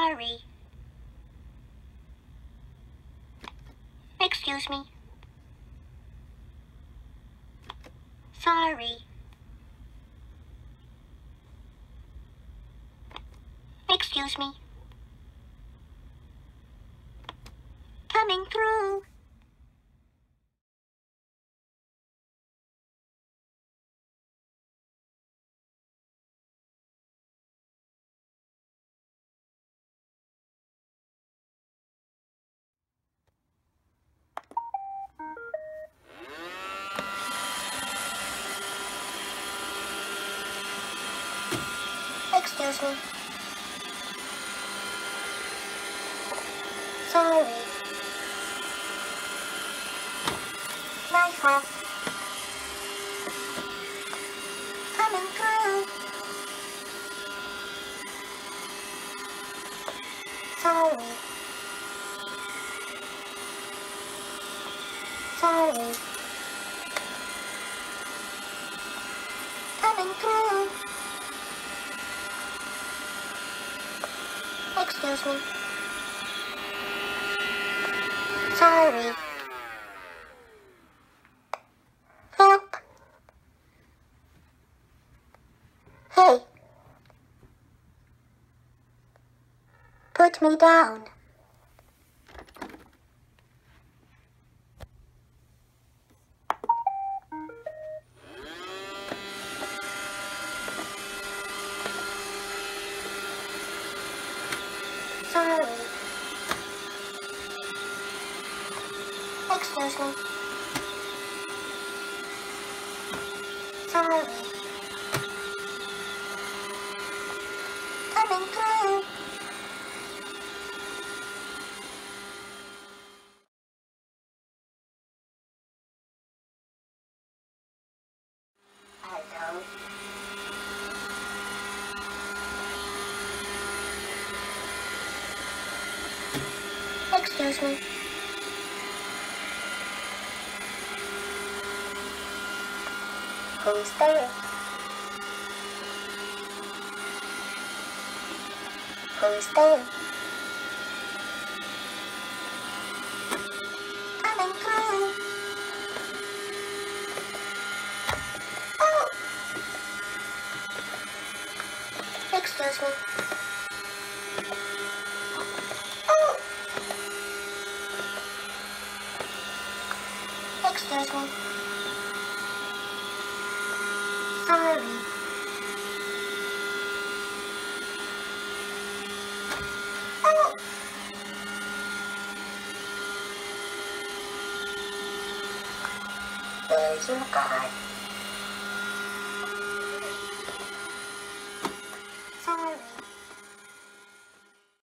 Sorry. Excuse me. Sorry. Excuse me. Coming through. Excuse me. Sorry. Nice one. Coming through. Sorry. Sorry. Coming through. Excuse me. Sorry. Help. Hey. Put me down. Sorry. Excuse me. Sorry. Coming through. Hello. Excuse me. Who's there? Who's there? Coming through. Oh! Excuse me. Oh! Excuse me. Sorry. Oh! There's your card.